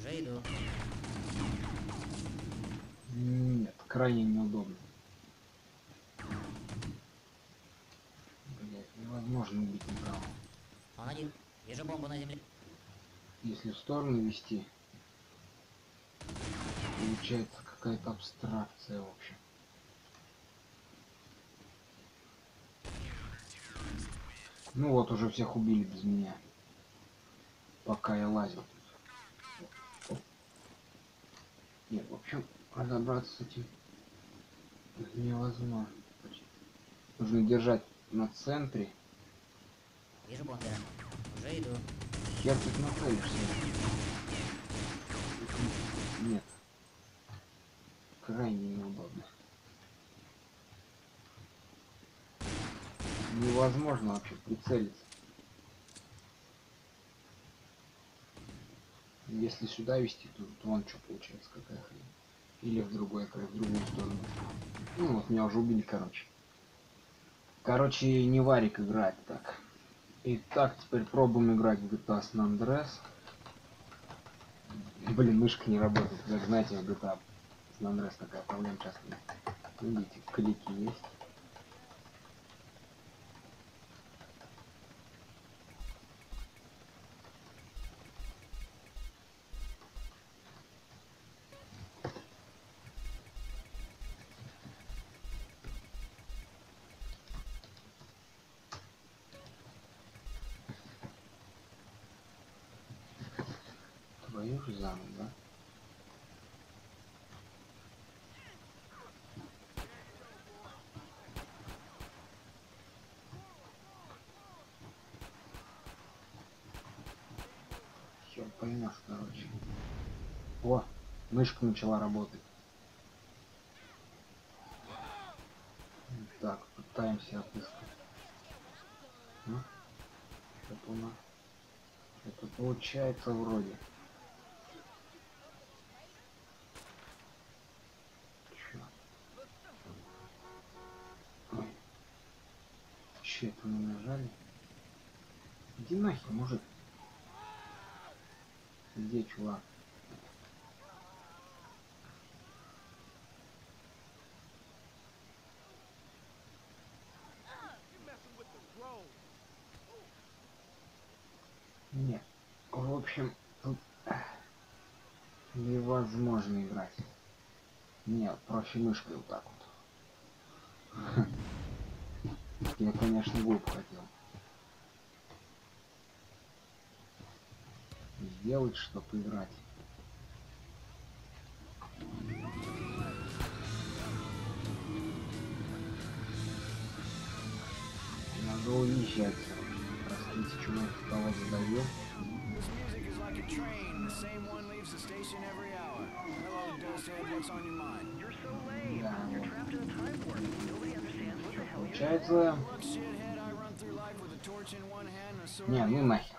Уже иду. Нет, крайне неудобно. Блять, невозможно убить направо. Он один. Вижу бомбу на земле. Если в сторону вести, получается какая-то абстракция, в общем. Ну вот, уже всех убили без меня. Пока я лазил. Нет, в общем, разобраться с этим невозможно. Нужно держать на центре. Вижу бомбера. Уже иду. Хер тут нацелишься. Нет. Крайне неудобно. Невозможно вообще прицелиться. Если сюда вести, то вон что получается, какая хрень. Или в другой, в другую сторону. Ну вот, меня уже убили, короче. Короче, не варик играть так. Итак, теперь пробуем играть в GTA San Andreas. Блин, мышка не работает. Как знаете, в GTA San Andreas такая проблема часто есть. Видите, клики есть. Твою же заново, да? Хер поймешь, короче. О, мышка начала работать. Так, пытаемся отыскать. Ну, что-то у нас. Это получается вроде. Чё? Ой. Че это мы нажали? Иди нахер, мужик. Где чувак? Нет. В общем, тут невозможно играть. Нет, проще мышкой вот так вот. Я, конечно, глупо хотел сделать, чтобы играть. Надо уезжать, короче. Простите, что я стало задавил. Да, вот. Получается... Не, ну нахер.